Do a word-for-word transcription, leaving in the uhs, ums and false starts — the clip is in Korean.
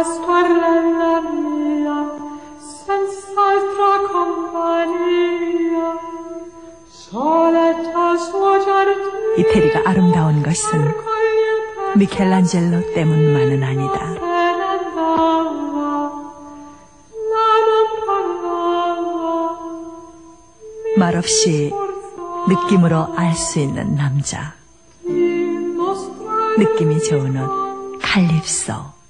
sorella mia, senz'altra compagnia, soletta suo giardino. 이태리가 아름다운 것은 미켈란젤로 때문만은 아니다. 말없이 느낌으로 알 수 있는 남자. 느낌이 좋은 옷 칼립소.